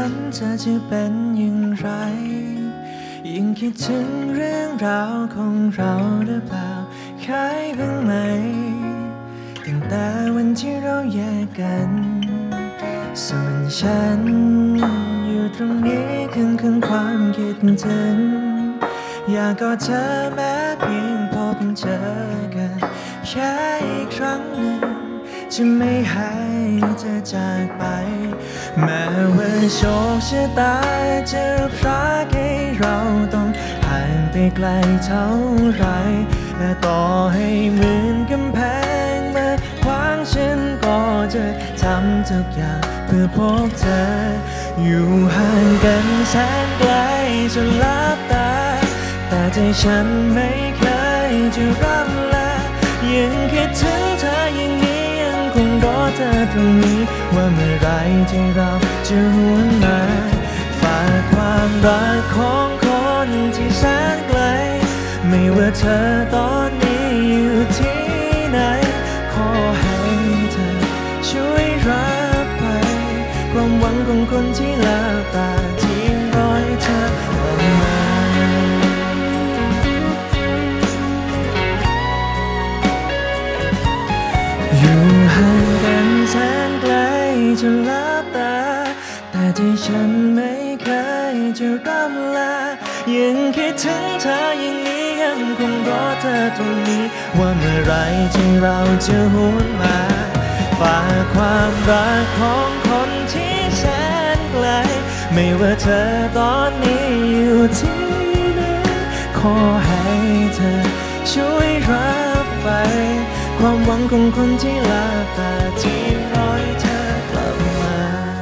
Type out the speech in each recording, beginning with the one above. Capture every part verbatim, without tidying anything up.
นเธอจะเป็นอย่างไรยิ่งคิดถึงเรื่องราวของเราหรือเปล่าเคยบ้างไหมตั้งแต่วันที่เราแยกกันส่วนฉันอยู่ตรงนี้คืนคืนความคิดถึงอยากกอดเธอแม้เพียงพบเจอกันแค่อีกครั้งหนึ่งจะไม่ให้เธอจากไปแม้ว่าโชคชะตาจะพรากให้เราต้องห่างไปไกลเท่าไรแต่ต่อให้เหมือนกำแพงมาขวางฉันก็จะทำทุกอย่างเพื่อพบเธออยู่ห่างกันแสนไกลจนลับตาแต่ใจฉันไม่เคยจะร่ำลายังคิดถึงเธออย่างนี้ยังคงรอเธอตรงนี้ว่าเมื่อไรที่เราจะหวนมาฝากความรักของคนที่แสนไกลไม่ว่าเธอตอนนี้อยู่ที่ไหนขอให้เธอช่วยรับไปความหวังของคนที่ลาตาทิ้งรอยเธอเอามาอยู่ห่างกันแสนไกลจนลับตาแต่ใจฉันไม่เคยจะร่ำลายังคิดถึงเธออย่างนี้ยังคงรอเธอตรงนี้ว่าเมื่อไรที่เราจะหวนมาฝากความรักของคนที่แสนไกลไม่ว่าเธอตอนนี้อยู่ที่ไหนขอให้เธอช่วยรับไปความหวังของคนที่ลาตาที่รอยเธอกลับมา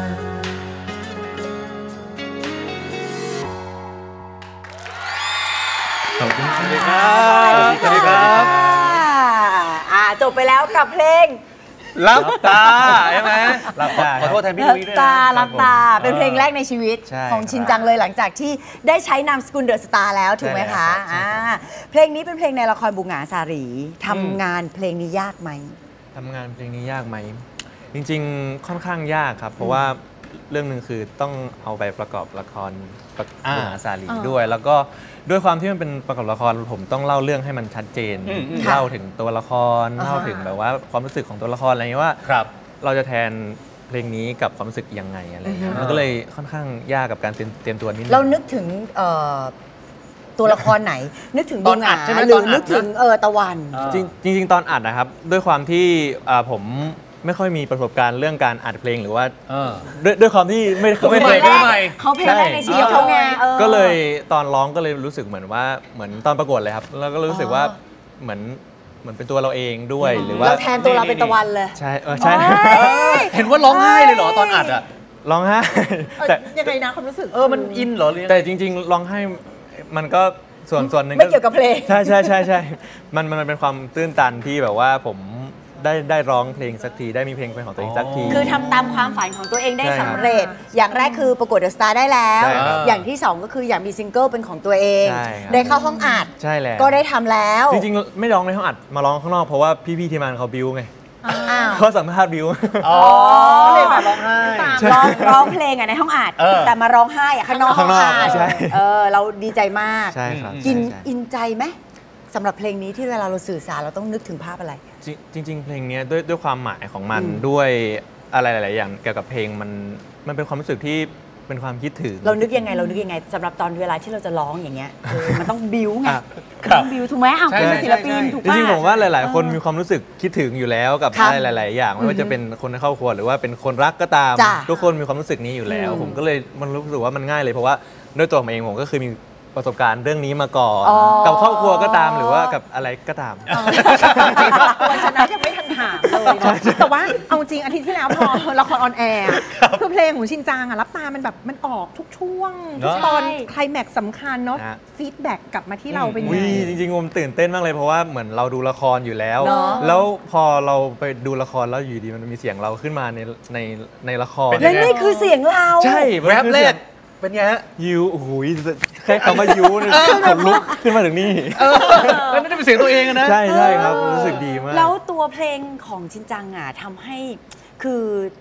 ขอบคุณครับสวัสดีครับอ่าจบไปแล้วกับเพลงรับตาใช่ไหมรับตาขอโทษแทนพี่นุ้ยด้วยนะตารับตาเป็นเพลงแรกในชีวิตของชินจังเลยหลังจากที่ได้ใช้นามสกุลเดอะสตาร์แล้วถูกไหมคะอ่าเพลงนี้เป็นเพลงในละครบุงหงาสารีทำงานเพลงนี้ยากไหมทำงานเพลงนี้ยากไหมจริงๆค่อนข้างยากครับเพราะว่าเรื่องหนึ่งคือต้องเอาไปประกอบละครบุงหงาสารีด้วยแล้วก็ด้วยความที่มันเป็นประกอบละครผมต้องเล่าเรื่องให้มันชัดเจนเล่าถึงตัวละครเล่าถึงแบบว่าความรู้สึกของตัวละครอะไรอย่างนี้ว่าเราจะแทนเพลงนี้กับความรู้สึกยังไงอะไรอย่างเงี้ยมันก็เลยค่อนข้างยากกับการเตรียมตัวนิดนึงเรานึกถึงตัวละครไหนนึกถึงบุงหงาหรือนึกถึงเออตะวันจริงๆตอนอัดนะครับด้วยความที่ผมไม่ค่อยมีประสบการณ์เรื่องการอัดเพลงหรือว่าด้วยด้วยความที่ไม่ไม่เคยเขาเพลงแรกในชีวิตเขาไงก็เลยตอนร้องก็เลยรู้สึกเหมือนว่าเหมือนตอนประกวดเลยครับแล้วก็รู้สึกว่าเหมือนเหมือนเป็นตัวเราเองด้วยหรือว่าเราแทนตัวเราเป็นตะวันเลยใช่ใช่เห็นว่าร้องไห้เลยเหรอตอนอัดอะร้องไห้แต่ยังไงนะความรู้สึกเออมันอินเหรอแต่จริงๆร้องไห้มันก็ส่วนส่วนหนึ่งไม่เกี่ยวกับเพลงใช่ใช่ใช่ใช่มันมันเป็นความตื้นตันที่แบบว่าผมได้ได้ร้องเพลงสักทีได้มีเพลงเป็นของตัวเองสักทีคือทำตามความฝันของตัวเองได้สำเร็จอย่างแรกคือประกวดเดอะสตาร์ได้แล้วอย่างที่สองก็คืออยากมีซิงเกิลเป็นของตัวเองได้เข้าห้องอัดใช่แล้วก็ได้ทำแล้วจริงๆไม่ร้องในห้องอัดมาร้องข้างนอกเพราะว่าพี่ๆทีมงานเขาบิวไงเขาสัมภาษณ์บิวอ๋อเลยมาร้องไห้ร้องร้องเพลงอ่ะในห้องอัดแต่มาร้องไห้อ่ะข้างนอกห้องอัดเออเราดีใจมากใช่ครับกินอินใจไหมสำหรับเพลงนี้ที่เวลาเราสื่อสารเราต้องนึกถึงภาพอะไรจริงๆเพลงนี้ด้วยด้วยความหมายของมันด้วยอะไรหลายๆอย่างเกี่ยวกับเพลงมันมันเป็นความรู้สึกที่เป็นความคิดถึงเรานึกยังไงเรานึกยังไงสำหรับตอนเวลาที่เราจะร้องอย่างเงี้ยมันต้องบิ้วไงต้องบิ้วถูกไหมอ้าวเป็นศิลปินถูกป่ะจริงๆผมว่าหลายๆคนมีความรู้สึกคิดถึงอยู่แล้วกับอะไรหลายๆอย่างไม่ว่าจะเป็นคนในครอบครัวหรือว่าเป็นคนรักก็ตามทุกคนมีความรู้สึกนี้อยู่แล้วผมก็เลยมันรู้สึกว่ามันง่ายเลยเพราะว่าด้วยตัวผมเองผมก็คือมีประสบการณ์เรื่องนี้มาก่อนกับครอบครัวก็ตามหรือว่ากับอะไรก็ตามวันชนะยังไม่ทันถามเลยแต่ว่าเอาจริงอาทิตย์ที่แล้วพอละครออนแอร์คือเพลงของชินจังอะรับตามันแบบมันออกทุกช่วงทุกตอนไคลแม็กซ์สำคัญเนาะฟีดแบ็กกลับมาที่เราเป็นยังไงจริงๆผมตื่นเต้นมากเลยเพราะว่าเหมือนเราดูละครอยู่แล้วแล้วพอเราไปดูละครแล้วอยู่ดีมันมีเสียงเราขึ้นมาในในในละครและนี่คือเสียงเราใช่แรปแรกเป็นไงฮะยูโอ้โหแค่คำว่ายูนี่ขนลุกขึ้นมาถึงนี่แล้วนี่เป็นเสียงตัวเองนะใช่ใช่ครับรู้สึกดีมากแล้วตัวเพลงของชินจังอ่ะทำให้คือ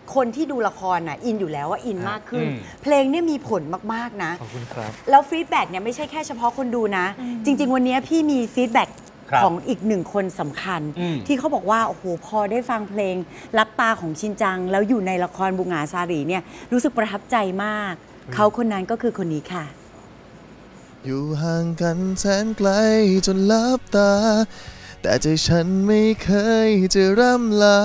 คนที่ดูละครน่ะอินอยู่แล้วว่าอินมากขึ้น เพลงเนี่ยมีผลมากๆนะขอบคุณครับแล้วฟีดแบ็กเนี่ยไม่ใช่แค่เฉพาะคนดูนะจริงๆวันนี้พี่มีฟีดแบ็กของอีกหนึ่งคนสำคัญที่เขาบอกว่าโอ้โหพอได้ฟังเพลงรับตาของชินจังแล้วอยู่ในละครบุงหาซารีเนี่ยรู้สึกประทับใจมากเขาคนนั้นก็คือคนนี้ค่ะอยู่ห่างกันแสนไกลจนลับตาแต่ใจฉันไม่เคยจะร่ำลา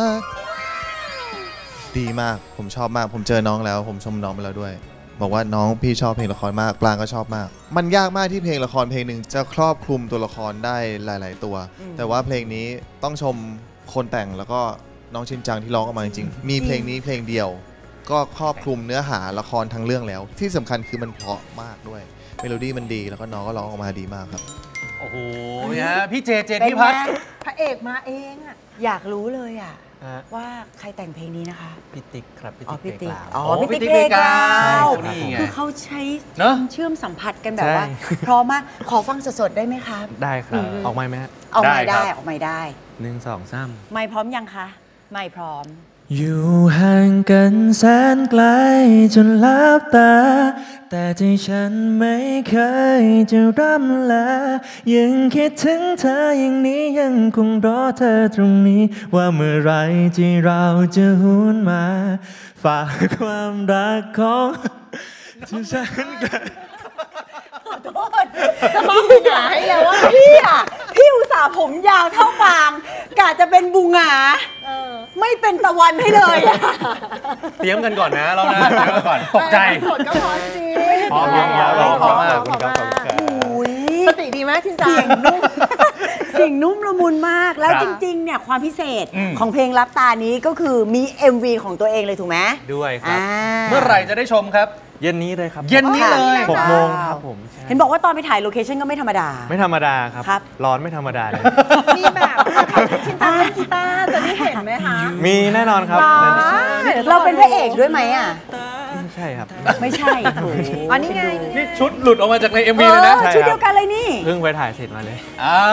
ดีมากผมชอบมากผมเจอน้องแล้วผมชมน้องไปแล้วด้วยบอกว่าน้องพี่ชอบเพลงละครมากปลางก็ชอบมากมันยากมากที่เพลงละครเพลงหนึ่งจะครอบคลุมตัวละครได้หลายๆตัวแต่ว่าเพลงนี้ต้องชมคนแต่งแล้วก็น้องชินจังที่ร้องออกมาจริงๆมีเพลงนี้เพลงเดียวก็ครอบคลุมเนื้อหาละครทั้งเรื่องแล้วที่สำคัญคือมันเพราะมากด้วยเมโลดี้มันดีแล้วก็น้องก็ร้องออกมาดีมากครับโอ้โหเนี่ยพี่เจเจนิพัฒน์พระเอกมาเองอ่ะอยากรู้เลยอ่ะว่าใครแต่งเพลงนี้นะคะพี่ติ๊กครับพี่ติ๊กเพลงอ๋อพี่ติ๊กเพลงคือเขาใช้เชื่อมสัมผัสกันแบบว่าพร้อมมากขอฟังสดๆได้ไหมคะได้ครับออกไมค์ไหมออกไมค์ได้ออกไมค์ได้หนึ่งสองสามไมค์พร้อมยังคะไมค์พร้อมอยู่ห่างกันแสนไกลจนลับตาแต่ใจฉันไม่เคยจะร่ำลายังคิดถึงเธออย่างนี้ยังคงรอเธอตรงนี้ว่าเมื่อไรที่เราจะหุนมาฝากความรักของที่ฉันกันขอโทษจะมองบูหงาให้แล้วว่าพี่อ่ะพี่อุตส่าห์ผมยาวเท่าปางกะจะเป็นบูหงาไม่เป็นตะวันให้เลยเตรียมกันก่อนนะเรานะเตรียมกันก่อนตกใจสดก็พอจริงพร้อมพร้อมพร้อมมากคุณครับสติดีไหมทินจังเสียงนุ่มเสียงนุ่มละมุนมากแล้วจริงๆเนี่ยความพิเศษของเพลงรับตานี้ก็คือมี เอ็ม วี ของตัวเองเลยถูกไหมด้วยครับเมื่อไหร่จะได้ชมครับเย็นนี้เลยครับเย็นนี้เลยหกโมงครับผมเห็นบอกว่าตอนไปถ่ายโลเคชั่นก็ไม่ธรรมดาไม่ธรรมดาครับร้อนไม่ธรรมดาเลยมีแบบชินจังเล่นกีตาร์จะได้เห็นไหมคะมีแน่นอนครับเราเป็นพระเอกด้วยไหมอ่ะไม่ใช่ครับไม่ใช่ถูกอ๋อนี่ไงนี่ชุดหลุดออกมาจากใน เอ็ม วี เลยนะชุดเดียวกันเลยนี่เพิ่งไปถ่ายเสร็จมาเลย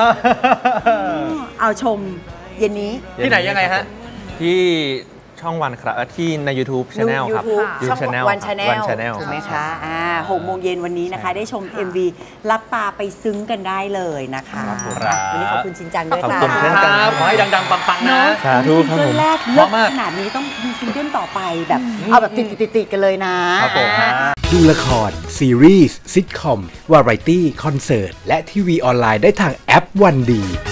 เอาชมเย็นนี้ที่ไหนยังไงฮะที่ช่องวันครับที่ใน YouTube Channel ครับช่องวัน Channel ถูกไหมคะอ่าหกโมงเย็นวันนี้นะคะได้ชม เอ็ม วี รับตาไปซึ้งกันได้เลยนะคะวันนี้ขอบคุณชินจังด้วยค่ะขอบคุณเช่นกันขอให้ดังๆปังๆนะสาธุครับผมแรกเลิศขนาดนี้ต้องมีซิงเกิลต่อไปแบบเอาแบบติดๆๆกันเลยนะดูละครซีรีส์ซิทคอมวาไรตี้คอนเสิร์ตและทีวีออนไลน์ได้ทางแอปวันดี